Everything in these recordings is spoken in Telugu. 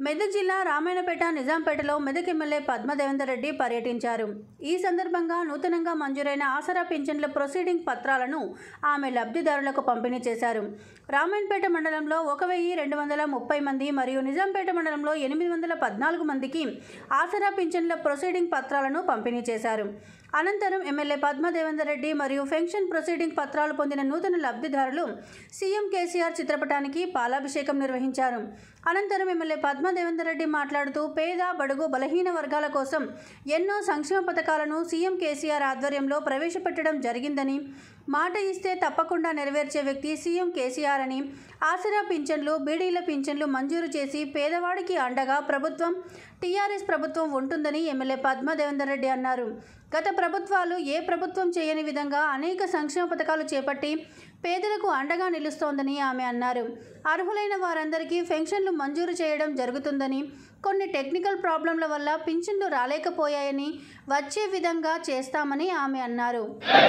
మెదక్ జిల్లా రామాయణపేట నిజాంపేటలో మెదక్ ఎమ్మెల్యే పద్మా దేవేందర్ రెడ్డి పర్యటించారు. ఈ సందర్భంగా నూతనంగా మంజూరైన ఆసరా పింఛన్ల ప్రొసీడింగ్ పత్రాలను ఆమె లబ్ధిదారులకు పంపిణీ చేశారు. రామాయణపేట మండలంలో 1230 మంది మరియు నిజాంపేట మండలంలో 814 మందికి ఆసరా పింఛన్ల ప్రొసీడింగ్ పత్రాలను పంపిణీ చేశారు. అనంతరం ఎమ్మెల్యే పద్మా దేవేందర్ రెడ్డి మరియు పెన్షన్ ప్రొసీడింగ్ పత్రాలు పొందిన నూతన లబ్ధిదారులు సీఎం కేసీఆర్ చిత్రపటానికి పాలాభిషేకం నిర్వహించారు. అనంతరం ఎమ్మెల్యే పద్మా దేవేందర్ రెడ్డి మాట్లాడుతూ పేద బడుగు బలహీన వర్గాల కోసం ఎన్నో సంక్షేమ పథకాలను సీఎం కేసీఆర్ ఆధ్వర్యంలో ప్రవేశపెట్టడం జరిగిందని, మాట ఇస్తే తప్పకుండా నెరవేర్చే వ్యక్తి సీఎం కేసీఆర్ అని, ఆసరా పింఛన్లు బీడీల పింఛన్లు మంజూరు చేసి పేదవాడికి అండగా ప్రభుత్వం టీఆర్ఎస్ ప్రభుత్వం ఉంటుందని ఎమ్మెల్యే పద్మా దేవేందర్ రెడ్డి అన్నారు. గత ప్రభుత్వాలు ఏ ప్రభుత్వం చేయని విధంగా అనేక సంక్షేమ పథకాలు చేపట్టి పేదలకు అండగా నిలుస్తోందని ఆమె అన్నారు. అర్హులైన వారందరికీ పెన్షన్లు మంజూరు చేయడం జరుగుతుందని, కొన్ని టెక్నికల్ ప్రాబ్లంల వల్ల పింఛన్లు రాలేకపోయాయని, వచ్చే విధంగా చేస్తామని ఆమె అన్నారు.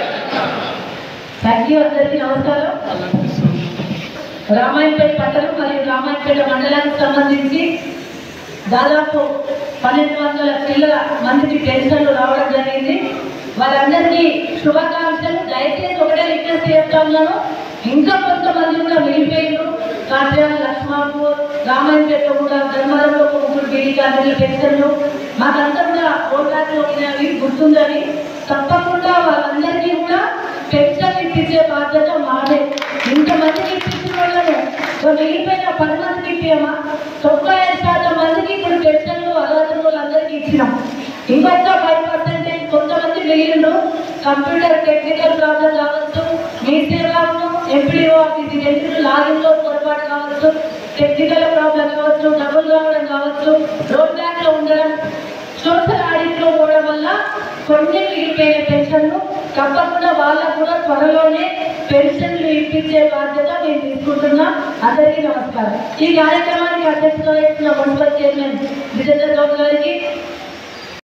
రామాయణపేట పట్టణం మరియు రామాయణపేట మండలానికి సంబంధించి దాదాపు 1200 చిల్లర మందికి పెన్షన్లు రావడం జరిగింది. వాళ్ళందరికీ శుభాకాంక్షలు. దయచేసి ఒకటే రిక్వెస్ట్ చేస్తున్నాను, ఇంకా కొంతమంది కూడా మిగిలిపోయినారు. కాట్యాల లక్ష్మాపూర్, రామాయణపేటలో కూడా ధర్మవరంలో 3 బీడీ కార్మికుల పెన్షన్లు మాకంతా కూడా ఓటాట్లో ఉన్నవి గుర్తుందని, తప్పకుండా వాళ్ళందరికీ కూడా పెన్షన్ ఇప్పించే బాధ్యత మాదే. ఇంతమందికి ఇప్పించిన వాళ్ళను మిగిలిపోయిన 10 మందికి ఇప్పామా, 95% మందికి ఇప్పుడు పెన్షన్లు అర్హత వాళ్ళందరికీ ఇచ్చినాం. ఇంకొక 5% కొంతమంది మిగిలిన కంప్యూటర్ టెక్నికల్ ప్రాబ్లం కావచ్చు, మీ సేవను ఎంపీడీఓ ఆఫీస్ ఎందుకు లాగిన్లో పొరపాటు కావచ్చు, టెక్నికల్ ప్రాబ్లం కావచ్చు, డబ్బులు రావడం కావచ్చు, రోడ్ బ్యాంక్లో ఉండడం, సోషల్ ఆడిట్లో పోవడం వల్ల కొన్ని మిగిలిపోయిన పెన్షన్లు తప్పకుండా వాళ్ళకు కూడా త్వరలోనే పెన్షన్లు ఇప్పించే బాధ్యత మేము తీసుకుంటున్నాం. అందరికీ నమస్కారం. ఈ కార్యక్రమానికి అధ్యక్షత వహిస్తున్న మున్సిపల్ చైర్మన్ విజేందర్ గౌడ్ గారికి,